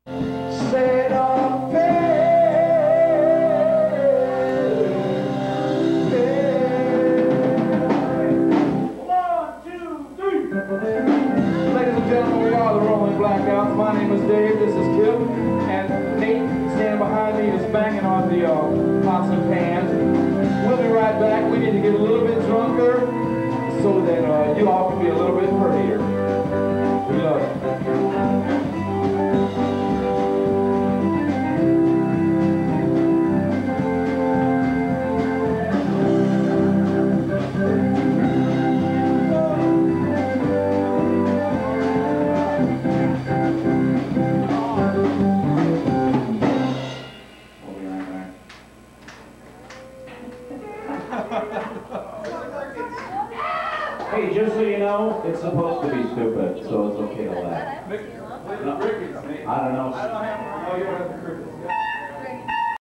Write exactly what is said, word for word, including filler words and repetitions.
Set off One, two, three. Ladies and gentlemen, we are the Rolling Blackouts. My name is Dave. This is Kip, and Nate, standing behind me, is banging on the uh, pots and pans. We'll be right back. We need to get a little bit drunker so that uh, you all can be a little bit prettier. We love it. Hey, just so you know, it's supposed to be stupid, so it's okay to laugh. No, I don't know.